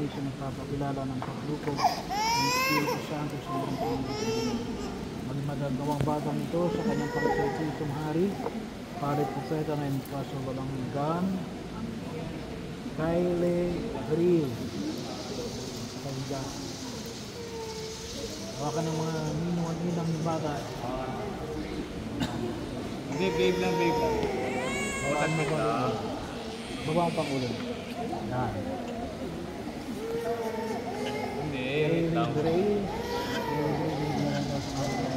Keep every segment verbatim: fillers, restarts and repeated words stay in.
siya nagpapakilala ng paglukog ng Espiritu Santo sa mga Panginoon. Maging magagawang bagang ito sa kanyang pagsaitong hari, parit propeta na yung kasawalang hanggan, Kyle Grill, sa kanya. Hawakan ng mga ninong at ninang ni bata. Hindi, babe lang, babe lang. Hawakan mo kung ano. Baba ang pangulo. Yan. Hindi, Kyle tama. Grill. Kyle Grill, meron daw sa mga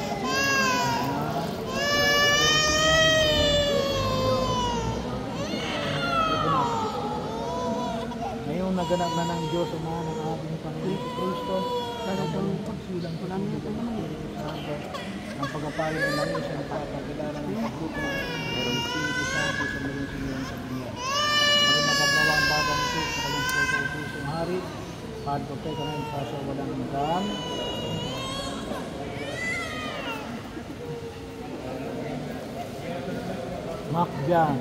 Ngayong naganap na ng Diyos Ama ng ating Panginoon Kristo, talagang pagsilang ko lang ng Espiritu Santo, ang pagkapayo ng langis ang pagkakilala ng pagkuto ng Espiritu Santo sa mga sinilang sa dunia. Maging magagawa ang bagang ito sa kanyang Kristo Kristo ang Hari, kahit ko kayo na yung kaso walang hanggan. Makjan.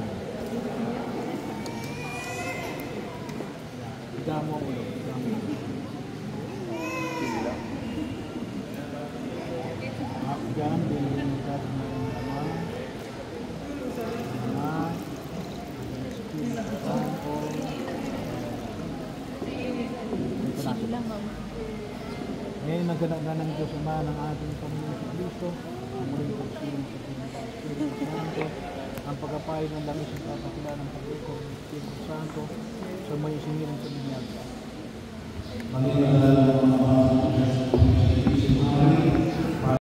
Damo ang ulo. Damo. Makjan, binigyan ng Ama, Ama, Espiritu Santo. Sige lang, mama. Ngayon naganap na ng Diyos Ama ng ating Panginoon Kristo, ang muling pagsilang sa Espiritu Santo, ang pagkapayo ng langis ang pagkakilala ng paglukog ng Espiritu Santo sa may sinilang sa binyag. Magiging